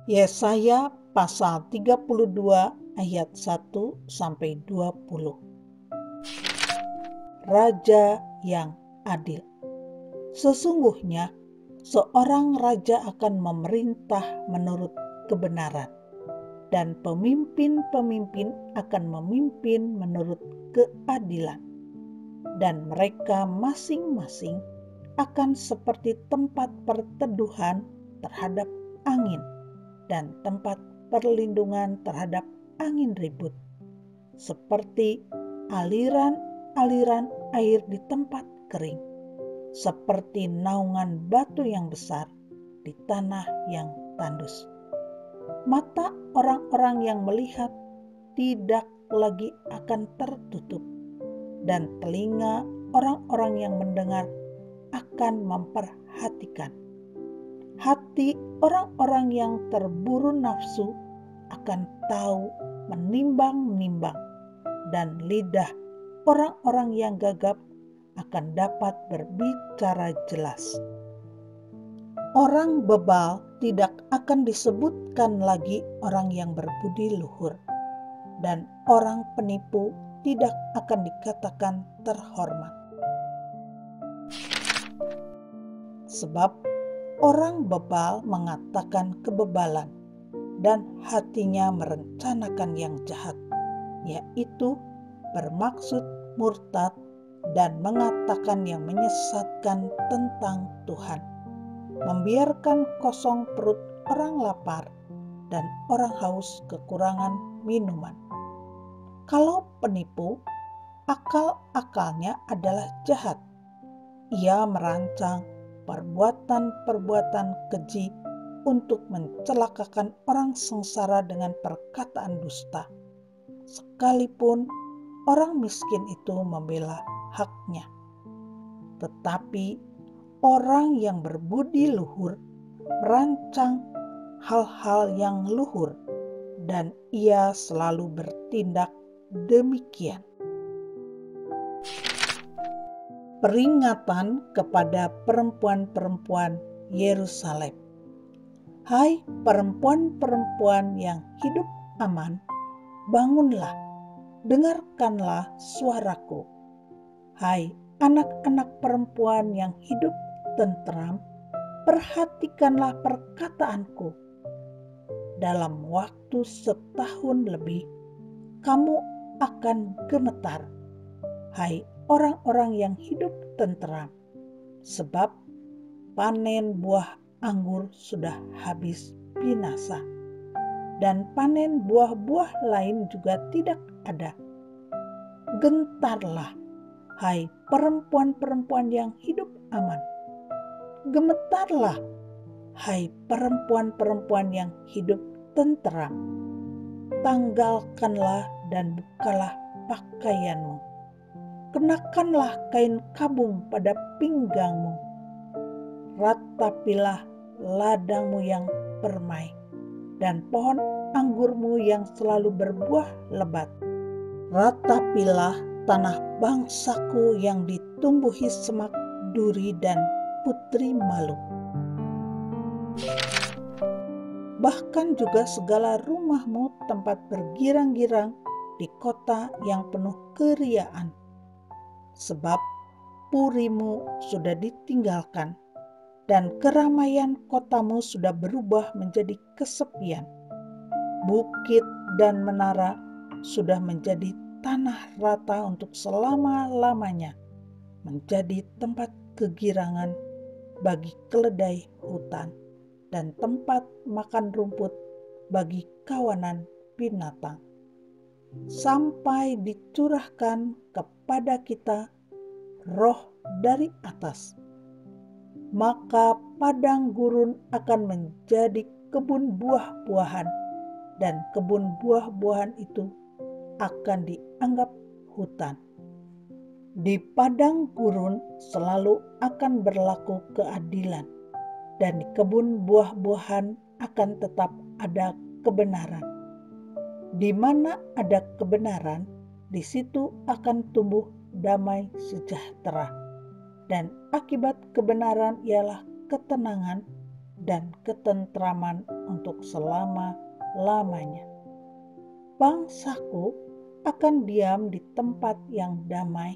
Yesaya pasal 32 ayat 1-20. Raja yang adil. Sesungguhnya seorang raja akan memerintah menurut kebenaran, dan pemimpin-pemimpin akan memimpin menurut keadilan, dan mereka masing-masing akan seperti tempat perteduhan terhadap angin dan tempat perlindungan terhadap angin ribut, seperti aliran-aliran air di tempat kering, seperti naungan batu yang besar di tanah yang tandus. Mata orang-orang yang melihat tidak lagi akan tertutup, dan telinga orang-orang yang mendengar akan memperhatikan. Hati orang-orang yang terburu nafsu akan tahu menimbang-nimbang, dan lidah orang-orang yang gagap akan dapat berbicara jelas. Orang bebal tidak akan disebutkan lagi orang yang berbudi luhur, dan orang penipu tidak akan dikatakan terhormat. Sebab orang bebal mengatakan kebebalan, dan hatinya merencanakan yang jahat, yaitu bermaksud murtad dan mengatakan yang menyesatkan tentang Tuhan, membiarkan kosong perut orang lapar dan orang haus kekurangan minuman. Kalau penipu, akal-akalnya adalah jahat. Ia merancang perbuatan-perbuatan keji untuk mencelakakan orang sengsara dengan perkataan dusta, sekalipun orang miskin itu membela haknya. Tetapi orang yang berbudi luhur merancang hal-hal yang luhur, dan ia selalu bertindak demikian. Peringatan kepada perempuan-perempuan Yerusalem. Hai perempuan-perempuan yang hidup aman, bangunlah, dengarkanlah suaraku. Hai anak-anak perempuan yang hidup tentram, perhatikanlah perkataanku. Dalam waktu setahun lebih, kamu akan gemetar, hai orang-orang yang hidup tentram, sebab panen buah anggur sudah habis binasa, dan panen buah-buah lain juga tidak ada. Gentarlah, hai perempuan-perempuan yang hidup aman. Gemetarlah, hai perempuan-perempuan yang hidup tentram. Tanggalkanlah dan bukalah pakaianmu. Kenakanlah kain kabung pada pinggangmu. Ratapilah ladangmu yang permai, dan pohon anggurmu yang selalu berbuah lebat. Ratapilah tanah bangsaku yang ditumbuhi semak duri dan putri malu. Bahkan juga segala rumahmu tempat bergirang-girang di kota yang penuh keriaan. Sebab purimu sudah ditinggalkan, dan keramaian kotamu sudah berubah menjadi kesepian. Bukit dan menara sudah menjadi tanah rata untuk selama-lamanya, menjadi tempat kegirangan bagi keledai hutan, dan tempat makan rumput bagi kawanan binatang. Sampai dicurahkan kepada kita roh dari atas, maka padang gurun akan menjadi kebun buah-buahan, dan kebun buah-buahan itu akan dianggap hutan. Di padang gurun selalu akan berlaku keadilan, dan di kebun buah-buahan akan tetap ada kebenaran. Di mana ada kebenaran, di situ akan tumbuh damai sejahtera, dan akibat kebenaran ialah ketenangan, dan ketentraman untuk selama-lamanya. Bangsaku akan diam di tempat yang damai,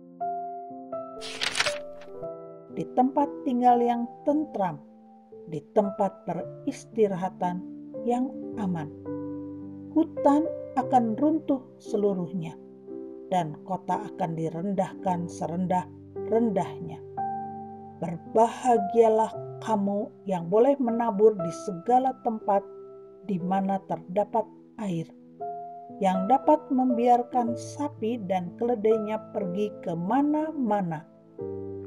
di tempat tinggal yang tentram, di tempat peristirahatan yang aman. Hutan akan runtuh seluruhnya, dan kota akan direndahkan serendah-rendahnya. Berbahagialah kamu yang boleh menabur di segala tempat di mana terdapat air, yang dapat membiarkan sapi dan keledainya pergi ke mana-mana.